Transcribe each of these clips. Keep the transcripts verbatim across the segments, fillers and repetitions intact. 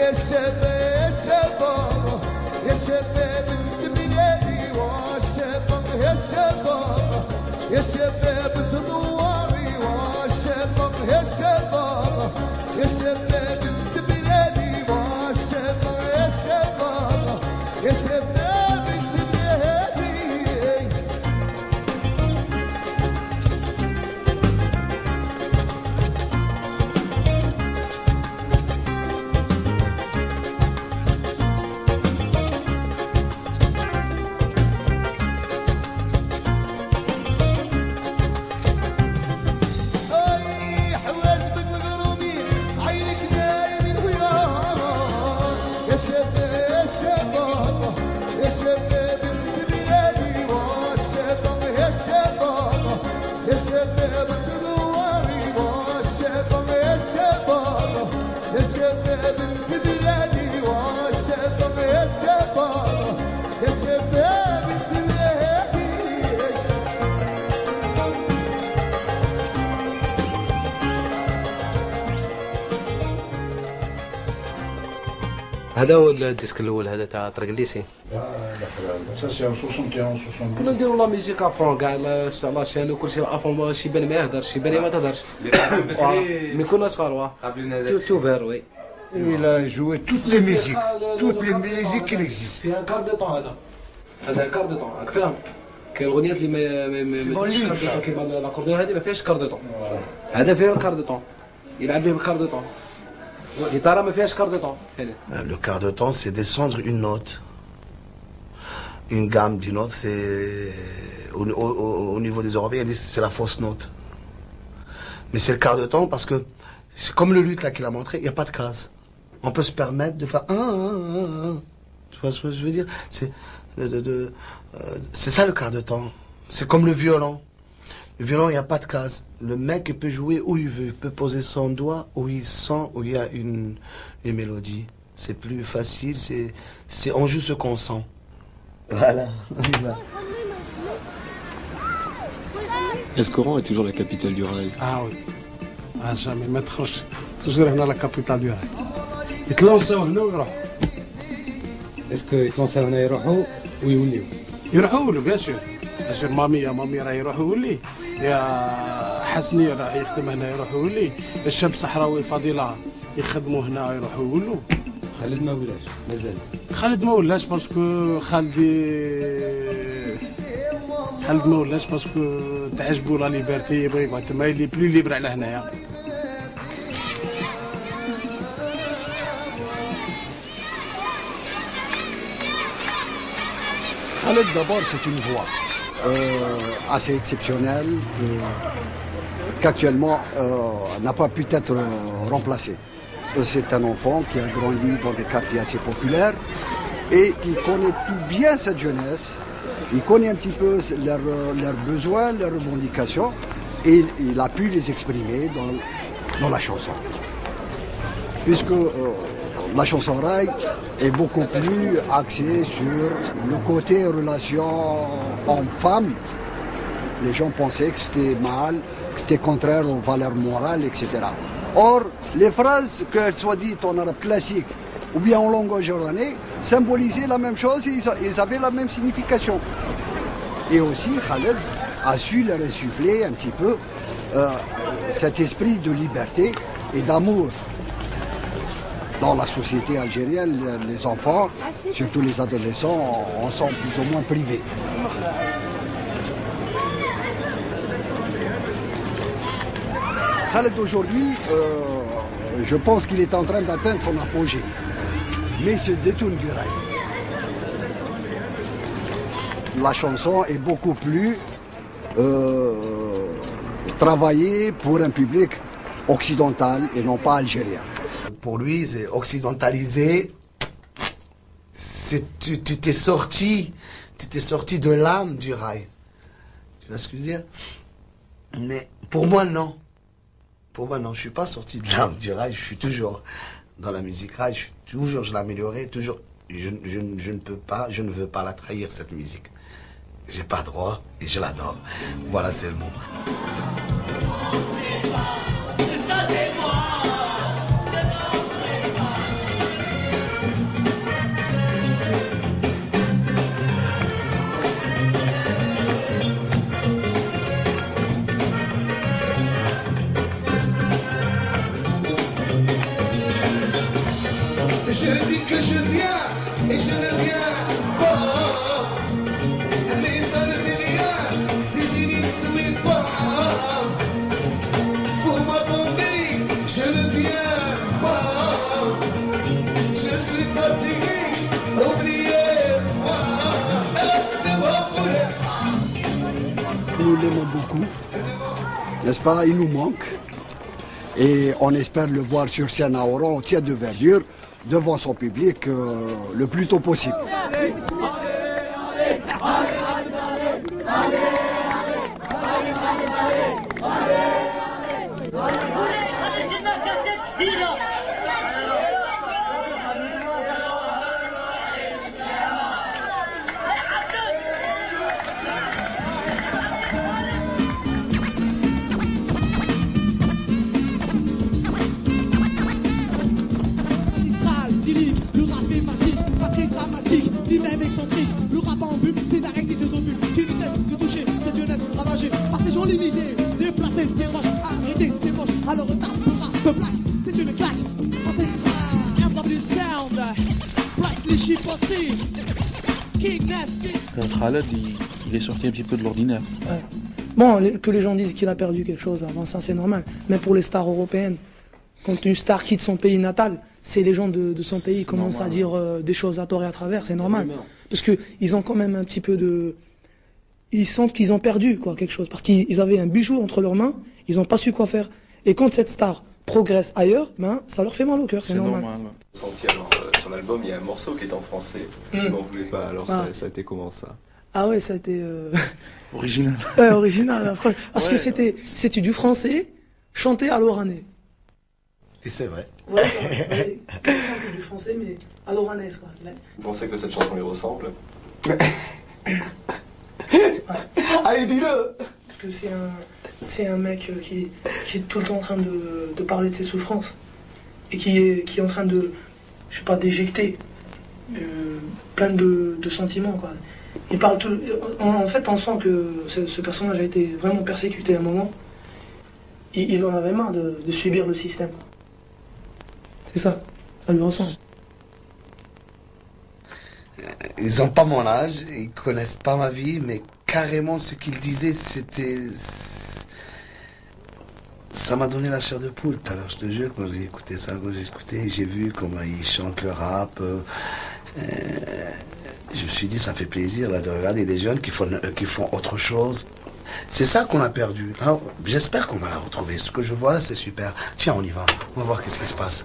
يا شباب يا شباب يا شباب انت بلادي والشباب يا شباب يا شباب تدوري والشباب يا شباب يا شباب انت بلادي والشباب يا شباب يا شباب انت بلادي. يا شباب تدوري والشباب يا شباب يا شباب انت بلادي والشباب يا شباب يا شباب انت بلادي. هذا هو الديسك الاول هذا تاع طريق الليسي. Ça c'est en soixante et un soixante-deux. كنا نديرو لا ميوزيك افرون كاع لا شان وكلشي افرون شي بان ما يهدرش شي بان ما تهدرش. مي كنا صغار واه تو تو فير وي. Il a joué toutes les musiques, toutes les musiques qui existent. فيها كار دو طون هذا. هذا كار دو طون راك فاهم؟ كاين الاغنيات اللي ما ما كيما لاكورديون هذه ما فيهاش كار دو طون. هذا فيها الكار دو طون. يلعب به بالكار دو طون. الجيتارة ما فيهاش كار دو طون. Le quart de temps, c'est descendre une note. Une gamme d'une note, c'est au, au, au niveau des Européens, ils disent c'est la fausse note. Mais c'est le quart de temps parce que c'est comme le luth là qu'il a montré, il n'y a pas de case. On peut se permettre de faire un, un, un, un. Tu vois ce que je veux dire? C'est de, de, de, euh, c'est ça le quart de temps. C'est comme le violon. Le violon, il n'y a pas de case. Le mec, il peut jouer où il veut. Il peut poser son doigt où il sent, où il y a une, une mélodie. C'est plus facile. C'est, c'est, on joue ce qu'on sent. Voilà, on y va. Escoran est toujours la capitale du rail. Ah oui. Ah jamais, ما تخرجش. toujours هنا la capitale du rail. يتلونساو هنا ويروحوا. اسكو يتلونساو هنا يروحوا ويوليو. يروحوا له بيان سور. بيان سور مامي يا مامي راه يروح يولي. يا حسني راه يخدم هنا يروح يولي. الشاب صحراوي فضيلة يخدموا هنا يروحوا يولوا. خالد ما ولاش مازال. خالد ما ولاش باسكو خالد خالد ما ولاش باسكو تعجبو لا ليبرتي يبغي تما يلي بلو ليبر على هنايا. Khaled d'abord c'est une voix euh, assez exceptionnelle euh, qu'actuellement euh, n'a pas pu être euh, remplacée. C'est un enfant qui a grandi dans des quartiers assez populaires et qui connaît tout bien cette jeunesse. Il connaît un petit peu leurs, leurs besoins, leurs revendications et il a pu les exprimer dans, dans la chanson. Puisque euh, la chanson rail est beaucoup plus axée sur le côté relation homme-femme. Les gens pensaient que c'était mal, que c'était contraire aux valeurs morales, et cetera. Or, les phrases, qu'elles soient dites en arabe classique ou bien en langue jordanais, symbolisaient la même chose et ils avaient la même signification. Et aussi, Khaled a su leur insuffler un petit peu euh, cet esprit de liberté et d'amour. Dans la société algérienne, les enfants, surtout les adolescents, en sont plus ou moins privés. Khaled aujourd'hui, euh, je pense qu'il est en train d'atteindre son apogée, mais il se détourne du rail. La chanson est beaucoup plus euh, travaillée pour un public occidental et non pas algérien. Pour lui, c'est occidentalisé. C'est, tu, tu t'es sorti, tu t'es sorti de l'âme du rail. Tu vois ce que je veux dire? Mais pour moi, non. Pour moi, non, je suis pas sorti de l'âme du rail. Je suis toujours dans la musique rail. Je suis toujours, je l'améliorerai, toujours. Je, je, je ne peux pas, je ne veux pas la trahir cette musique. J'ai pas droit et je l'adore. Voilà, c'est le mot. nous l'aimons beaucoup, n'est-ce pas? Il nous manque. Et on espère le voir sur scène à Oran, au Théâtre de Verdure, devant son public euh, le plus tôt possible. Même excentrique, le rap en vue, c'est d'arrêt qui se sont vus, qui ne cesse de toucher cette jeunesse ravagée par ces gens limités, déplacer ces roches, arrêter ces moches, alors retard pour rap black, c'est une claque, ancestral, M W Sound, place les chiffres aussi, King Nasty. Khaled, il, il est sorti un petit peu de l'ordinaire. Ouais. Bon, les, que les gens disent qu'il a perdu quelque chose avant ça, c'est normal, mais pour les stars européennes, quand une star quitte son pays natal, c'est les gens de, de son pays qui commencent normal, à dire euh, des choses à tort et à travers, c'est normal. Parce qu'ils ont quand même un petit peu de... Ils sentent qu'ils ont perdu quoi, quelque chose. Parce qu'ils avaient un bijou entre leurs mains, ils n'ont pas su quoi faire. Et quand cette star progresse ailleurs, ben, ça leur fait mal au cœur, c'est normal. normal. Senti, alors, euh, sur l'album, il y a un morceau qui est en français. Mm. Vous n'en voulez pas, alors ah. ça, ça a été comment ça? Ah ouais, ça a été... Euh... Original. Ouais, original. Parce ouais. que c'était c'était du français chanté à l'oranais. Et c'est vrai. Ouais, ouais, ouais, du français, mais à l'oranaise, quoi. Ouais. Vous pensez que cette chanson lui ressemble? Ouais. Allez, dis-le! Parce que c'est un, c'est un mec qui, qui est tout le temps en train de, de parler de ses souffrances. Et qui est, qui est en train de, je sais pas, d'éjecter euh, plein de, de sentiments, quoi. Il parle tout... En, en fait, on sent que ce, ce personnage a été vraiment persécuté à un moment. Il, il en avait marre de, de subir le système. C'est ça, ça lui ressemble. Ils n'ont pas mon âge, ils connaissent pas ma vie, mais carrément ce qu'ils disaient, c'était... Ça m'a donné la chair de poule tout à l'heure, je te jure, quand j'ai écouté ça, quand j'ai écouté, j'ai vu comment ils chantent le rap. Euh, je me suis dit, ça fait plaisir là, de regarder des jeunes qui font, qui font autre chose. C'est ça qu'on a perdu. J'espère qu'on va la retrouver. Ce que je vois là, c'est super. Tiens, on y va. On va voir qu'est-ce qui se passe.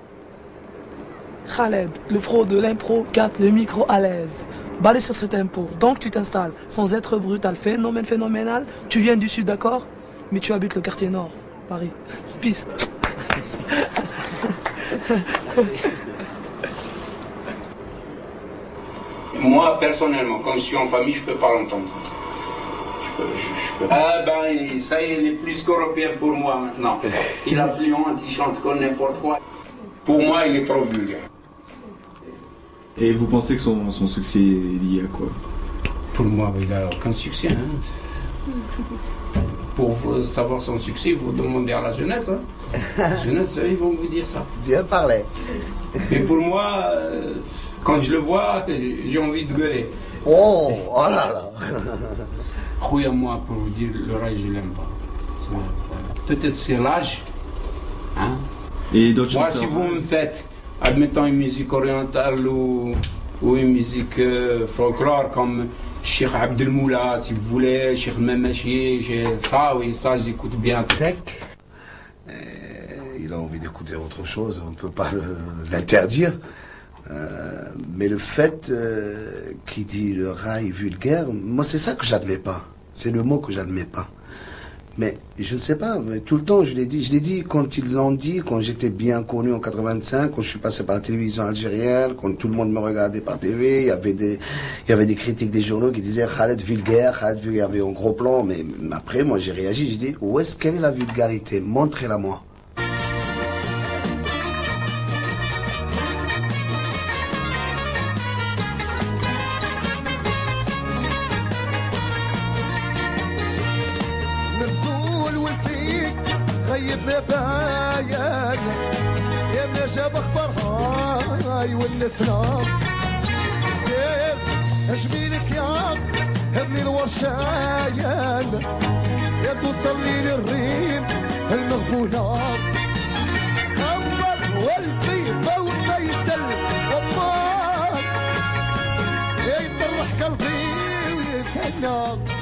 Khaled, le pro de l'impro, capte le micro à l'aise. Balé sur ce tempo, donc tu t'installes sans être brutal. Phénomène phénoménal, tu viens du sud, d'accord? Mais tu habites le quartier nord, Paris. Peace. Moi, personnellement, quand je suis en famille, je peux pas l'entendre. Je peux, je, je peux pas. Ah ben, ça y est, il est plus qu'européen pour moi maintenant. Il a plus honte, il chante comme n'importe quoi. Pour moi, il est trop vulgaire. Et vous pensez que son, son succès est lié à quoi? Pour moi, il n'a aucun succès. Hein. Pour vous savoir son succès, vous demandez à la jeunesse. Hein. La jeunesse, ils vont vous dire ça. Bien parlé. Mais pour moi, euh, quand je le vois, j'ai envie de gueuler. Oh, oh là là. Croyez-moi, pour vous dire, le rage, je l'aime pas. Peut-être c'est l'âge. Hein. Et d'autres Moi, chanteurs, si vous me faites, admettons, une musique orientale ou, ou une musique euh, folklore comme Cheikh Abdelmoula, si vous voulez, Cheikh Memachi, ça, oui, ça, j'écoute bien. Tech, euh, il a envie d'écouter autre chose, on ne peut pas l'interdire. Euh, mais le fait euh, qu'il dit le rail vulgaire, moi, c'est ça que j'admets pas. C'est le mot que j'admets pas. Mais je ne sais pas, mais tout le temps je l'ai dit, je l'ai dit quand ils l'ont dit, quand j'étais bien connu en quatre-vingt-cinq, quand je suis passé par la télévision algérienne, quand tout le monde me regardait par T V, il y avait des, il y avait des critiques des journaux qui disaient Khaled vulgaire, Khaled vulgaire, il y avait un gros plan, mais après moi j'ai réagi, j'ai dit où est-ce qu'elle est la vulgarité, montrez-la moi. بايان يا ما جاب اخبارها هاي والنسنا كيف اجميلك يا هبني الورشايان يا توصل لي للريم المغبونة خبر والبيضة والبيضة ومان يطرح قلبي ويتهنى